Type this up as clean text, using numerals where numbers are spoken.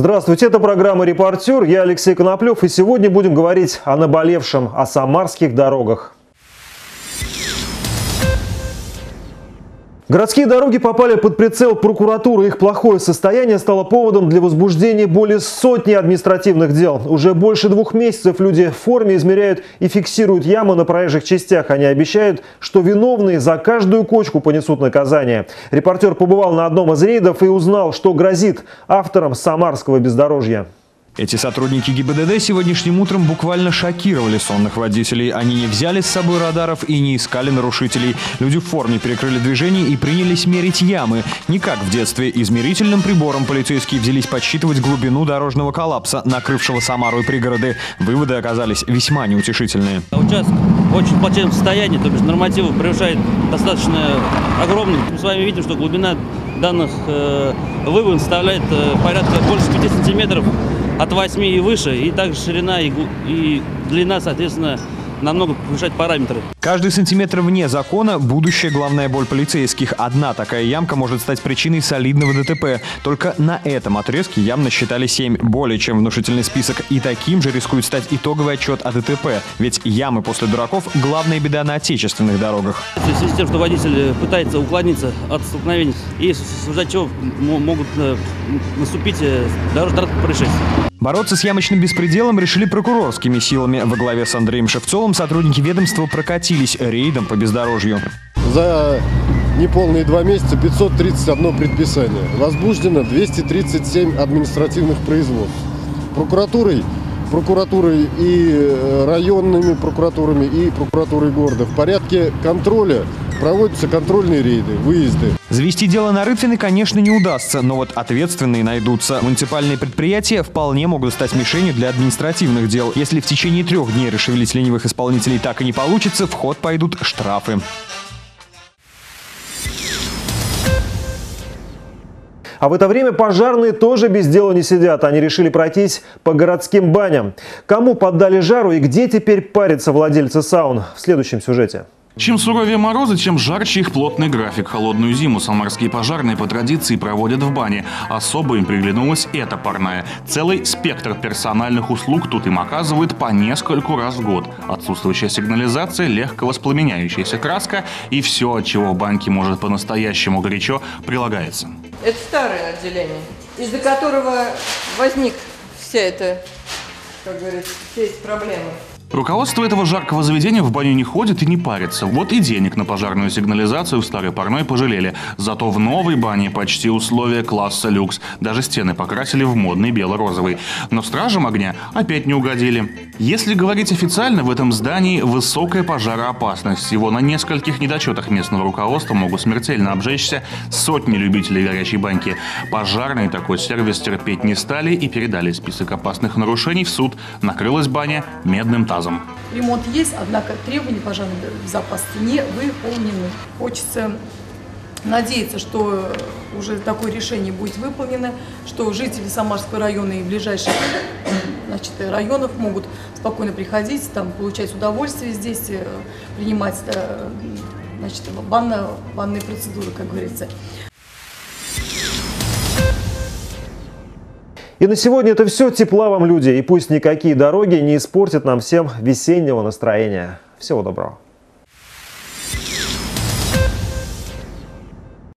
Здравствуйте, это программа «Репортер». Я Алексей Коноплев, и сегодня будем говорить о наболевшем, о самарских дорогах. Городские дороги попали под прицел прокуратуры. Их плохое состояние стало поводом для возбуждения более сотни административных дел. Уже больше 2 месяцев люди в форме измеряют и фиксируют ямы на проезжих частях. Они обещают, что виновные за каждую кочку понесут наказание. Репортер побывал на одном из рейдов и узнал, что грозит авторам самарского бездорожья. Эти сотрудники ГИБДД сегодняшним утром буквально шокировали сонных водителей. Они не взяли с собой радаров и не искали нарушителей. Люди в форме перекрыли движение и принялись мерить ямы. Не как в детстве. Измерительным прибором полицейские взялись подсчитывать глубину дорожного коллапса, накрывшего Самару и пригороды. Выводы оказались весьма неутешительные. Участок в очень плачевном состоянии, то есть нормативы превышает достаточно огромный. Мы с вами видим, что глубина данных выводов составляет порядка больше 5 сантиметров. От 8 и выше, и также ширина и длина, соответственно, намного повышать параметры. Каждый сантиметр вне закона – будущая главная боль полицейских. Одна такая ямка может стать причиной солидного ДТП. Только на этом отрезке ям насчитали 7. Более чем внушительный список. И таким же рискует стать итоговый отчет о ДТП. Ведь ямы после дураков – главная беда на отечественных дорогах. В связи с тем, что водитель пытается уклониться от столкновений, и из-за чего могут наступить дорожные происшествия. Бороться с ямочным беспределом решили прокурорскими силами. Во главе с Андреем Шевцовым сотрудники ведомства прокатились рейдом по бездорожью. За неполные 2 месяца 531 предписание. Возбуждено 237 административных производств. Прокуратурой и районными прокуратурами, и прокуратурой города в порядке контроля проводятся контрольные рейды, выезды. Завести дело на Рытвиной, конечно, не удастся, но вот ответственные найдутся. Муниципальные предприятия вполне могут стать мишенью для административных дел. Если в течение 3 дней расшевелить ленивых исполнителей так и не получится, в ход пойдут штрафы. А в это время пожарные тоже без дела не сидят. Они решили пройтись по городским баням. Кому поддали жару и где теперь парятся владельцы саун? В следующем сюжете. Чем суровее морозы, тем жарче их плотный график. Холодную зиму самарские пожарные по традиции проводят в бане. Особо им приглянулась эта парная. Целый спектр персональных услуг тут им оказывают по нескольку раз в год. Отсутствующая сигнализация, легко воспламеняющаяся краска и все, от чего в баньке может по-настоящему горячо, прилагается. Это старое отделение, из-за которого возник вся эта, как говорится, все эти проблемы. Руководство этого жаркого заведения в баню не ходит и не парится. Вот и денег на пожарную сигнализацию в старой парной пожалели. Зато в новой бане почти условия класса люкс. Даже стены покрасили в модный бело-розовый. Но стражам огня опять не угодили. Если говорить официально, в этом здании высокая пожароопасность. Всего на нескольких недочетах местного руководства могут смертельно обжечься сотни любителей горячей баньки. Пожарные такой сервис терпеть не стали и передали список опасных нарушений в суд. Накрылась баня медным тазом. Ремонт есть, однако требования пожарной безопасности не выполнены. Хочется надеяться, что уже такое решение будет выполнено, что жители Самарского района и ближайших районов могут спокойно приходить, там, получать удовольствие здесь, принимать банные процедуры, как говорится. И на сегодня это все. Тепла вам, люди. И пусть никакие дороги не испортят нам всем весеннего настроения. Всего доброго.